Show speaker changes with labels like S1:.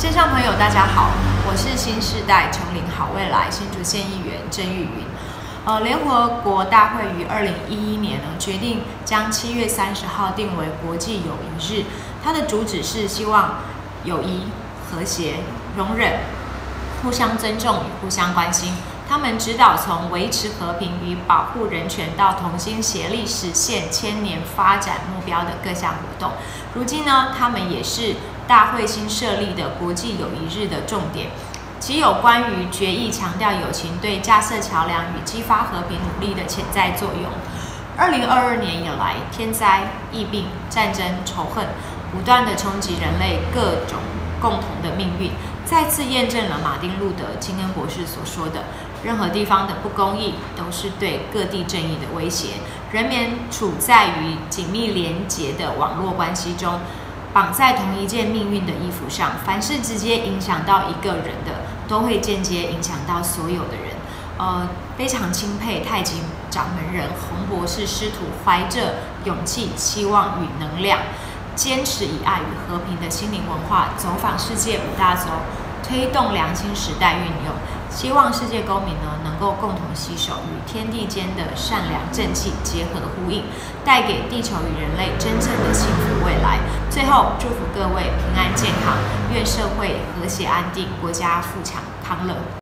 S1: 线上朋友大家好，我是新世代琼林好未来新竹县议员郑玉云。联合国大会于2011年决定将7月30号定为国际友谊日，它的主旨是希望友谊、和谐、容忍、互相尊重与互相关心。他们指导从维持和平与保护人权到同心协力实现1000年发展目标的各项活动。如今呢，他们也是大会新设立的国际友谊日的重点，其有关于决议强调友情对架设桥梁与激发和平努力的潜在作用。2022年以来，天灾、疫病、战争、仇恨不断地冲击人类各种共同的命运，再次验证了马丁·路德·金恩博士所说的：任何地方的不公义都是对各地正义的威胁。人们处在于紧密连结的网络关系中，绑在同一件命运的衣服上，凡是直接影响到一个人的，都会间接影响到所有的人。非常钦佩太极掌门人洪博士师徒怀着勇气、期望与能量，坚持以爱与和平的心灵文化，走访世界5大洲，推动良心时代运用。希望世界公民能够共同携手，与天地间的善良正气结合呼应，带给地球与人类真正的幸福未来。最后，祝福各位平安健康，愿社会和谐安定，国家富强康乐。